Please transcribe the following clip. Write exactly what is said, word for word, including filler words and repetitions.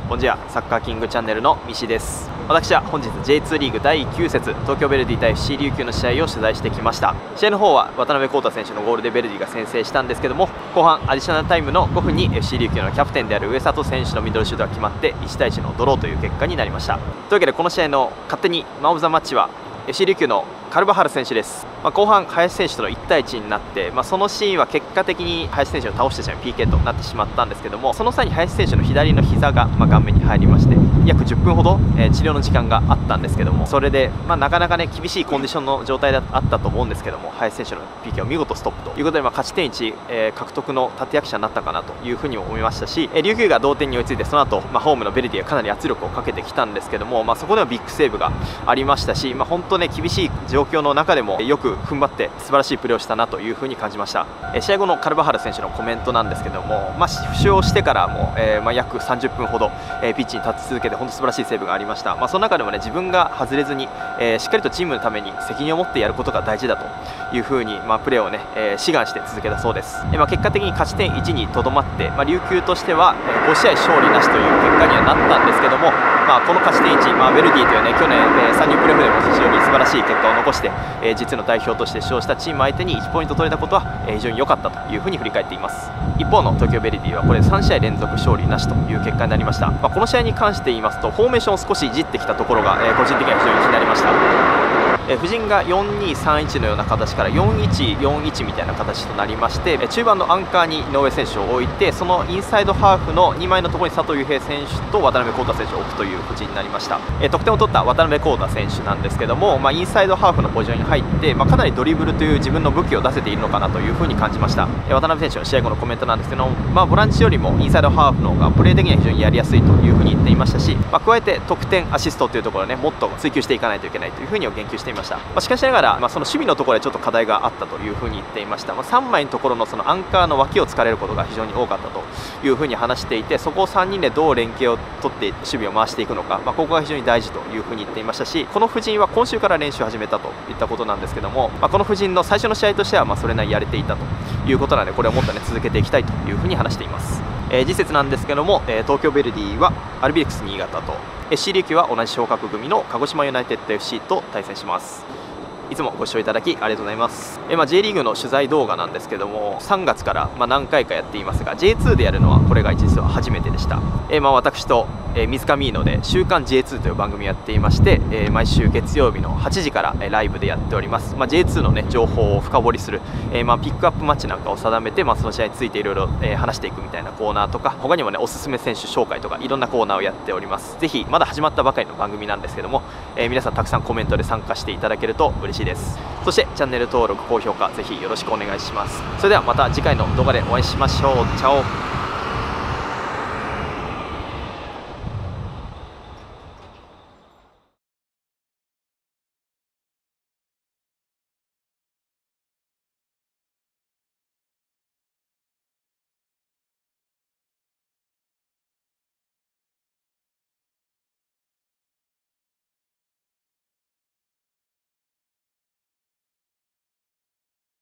ボンジュアサッカーキングチャンネルの西です。私は本日 ジェイツー リーグだいきゅう節東京ヴェルディ対 エフシー 琉球の試合を取材してきました。試合の方は渡辺康太選手のゴールでヴェルディが先制したんですけども、後半アディショナルタイムのごふんに エフシー 琉球のキャプテンである上里選手のミドルシュートが決まっていちたいいちのドローという結果になりました。というわけでこの試合の勝手にマン・オブ・ザ・マッチは エフシー 琉球のカルバハル選手です。まあ、後半、林選手とのいちたいいちになって、まあ、そのシーンは結果的に林選手を倒してしまう ピーケー となってしまったんですけども、その際に林選手の左の膝がまあ顔面に入りまして、約じゅっぷんほど、えー、治療の時間があったんですけども、それで、まあ、なかなかね厳しいコンディションの状態だあったと思うんですけども、林選手の ピーケー を見事ストップということで、まあ、勝ち点いち、えー、獲得の立役者になったかなというふうにも思いましたし、えー、琉球が同点に追いついて、その後、まあホームのヴェルディがかなり圧力をかけてきたんですけども、まあ、そこではビッグセーブがありましたし、まあ、本当ね厳しい状況の中でもよく踏ん張って素晴らしいプレーをしたなというふうに感じました。え試合後のカルバハル選手のコメントなんですけども、まあ、負傷してからも、えーまあ、約さんじゅっぷんほど、えー、ピッチに立ち続けて本当素晴らしいセーブがありました。まあ、その中でもね自分が外れずに、えー、しっかりとチームのために責任を持ってやることが大事だというふうに、まあ、プレーをね、えー、志願して続けたそうです。えーまあ、結果的に勝ち点いちにとどまって、まあ、琉球としては、えー、ご試合勝利なしという結果にはなったんですけども、まあ、この勝ち点いち、まあ、ヴェルディというね去年、えー、さんにんプレーオフでも非常に素晴らしい結果を残して、えー、実の代表として出場したチーム相手にいちポイント取れたことは、えー、非常に良かったというふうに振り返っています。一方の東京ヴェルディはこれさんしあい連続勝利なしという結果になりました。まあ、この試合に関して言いますとフォーメーションを少しいじってきたところが、えー、個人的には非常に気になりました。えー、布陣がよんにさんいちのような形からよんいちよんいちみたいな形となりまして、えー、中盤のアンカーに井上選手を置いて、そのインサイドハーフのにまいのところに佐藤悠平選手と渡辺康太選手を置くという布陣になりました。えー、得点を取った渡辺康太選手なんですけども、まあ、インサイドハーフのポジションに入って、まあ、かなりドリブルという自分の武器を出せているのかなというふうに感じました。えー、渡辺選手の試合後のコメントなんですけども、まあ、ボランチよりもインサイドハーフの方がプレー的には非常にやりやすいというふうに言っていましたし、まあ、加えて得点アシストというところをねもっと追求していかないといけないというふうに言及していました。まあ、しかしながら、まあ、その守備のところでちょっと課題があったというふうに言っていました。まあ、さんまいのところのそのアンカーの脇を突かれることが非常に多かったというふうに話していて、そこをさんにんでどう連携を取って守備を回していくのか、まあ、ここが非常に大事というふうに言っていましたし、この布陣は今週から練習を始めたといったことなんですけども、まあ、この布陣の最初の試合としてはまあそれなりやれていたということなので、これをもっとね続けていきたいというふうに話しています。えー、次節なんですけども、えー、東京ヴェルディはアルビレックス新潟と エフシー 琉球は同じ昇格組の鹿児島ユナイテッド エフシー と対戦します。いつもご視聴いただきありがとうございます。えまあ、J リーグの取材動画なんですけども、さんがつからまあ何回かやっていますが ジェイツー でやるのはこれが実は初めてでした。えまあ私と、えー、水上イーノで週刊 ジェイツー という番組をやっていまして、えー、毎週月曜日のはちじから、えー、ライブでやっております。まあ、ジェイツー の、ね、情報を深掘りする、えーまあ、ピックアップマッチなんかを定めて、まあ、その試合についていろいろ話していくみたいなコーナーとか、他にもねおすすめ選手紹介とかいろんなコーナーをやっております。ぜひまだ始まったばかりの番組なんですけども、えー、皆さんたくさんコメントで参加していただけると嬉しいです。そしてチャンネル登録高評価ぜひよろしくお願いします。それではまた次回の動画でお会いしましょう。チャオ。